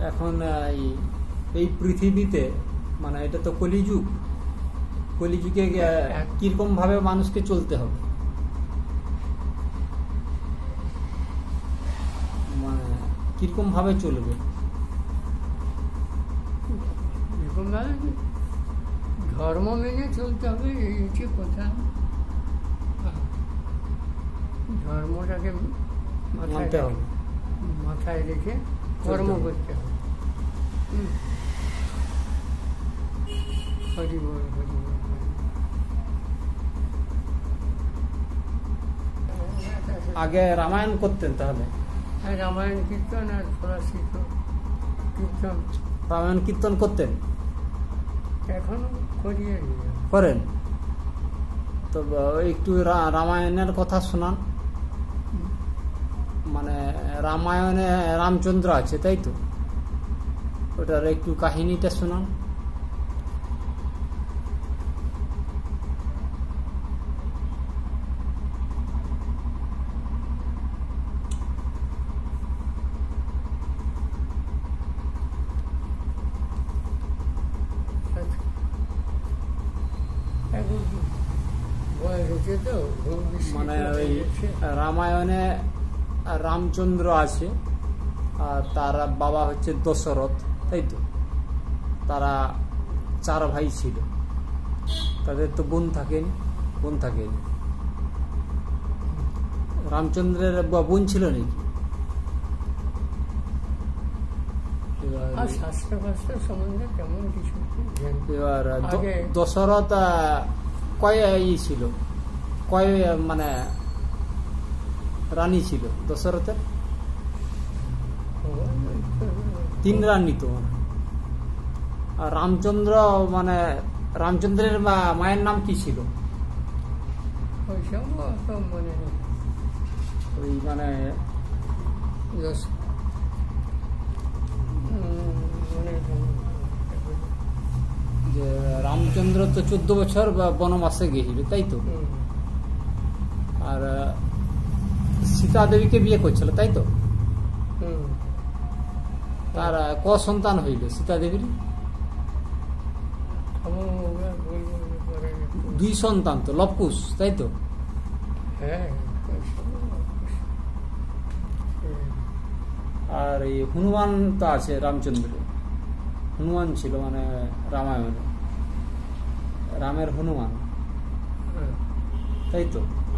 এখন এই পৃথিবীতে মানে এটা তো কলিযুগ, কলিযুগে কিরকম ভাবে মানুষকে চলতে হবে, মানে কিরকম ভাবে চলবে? ধর্ম মেনে চলতে হবে, এই হচ্ছে কথা। ধর্মটাকে মাথায় রেখে কর্ম করতে হবে। হরি বল, হরি বল। আগে রামায়ণ করতেন তাহলে? হ্যাঁ, রামায়ণ কীর্তন আর ফরাসিত কীর্তন। রামায়ণ কীর্তন করতেন? এখনো করি। করেন তো একটু রামায়ণের কথা শোনান। মানে রামায়ণে রামচন্দ্র আছে তাই তো, ওটার একটু কাহিনীটা শোনান। মানে ওই রামায়ণে রামচন্দ্র আছে আর তার বাবা হচ্ছে দশরথ তাই তো। তারা 4 ভাই ছিল, তাদের তো বোন থাকেনি। রামচন্দ্রের বোন ছিল নাকি? এবার দশরথ কয় মানে রানী ছিল দশরথের? 3 রানী তো। আর রামচন্দ্র মানে রামচন্দ্রের মায়ের নাম কি ছিল? ওই মানে যে রামচন্দ্র তো 14 বছর বনবাসে গিয়েছিল তাই তো। আর সীতা দেবীকে বিয়ে করছিল তাই তো। তার ক সন্তান হইল সীতা দেবীর? 2 সন্তান তো, লবকুশ তাই তো। আর এই হনুমান তো আছে রামচন্দ্র, হনুমান ছিল মানে রামায়ণে রামের হনুমান তাই তো।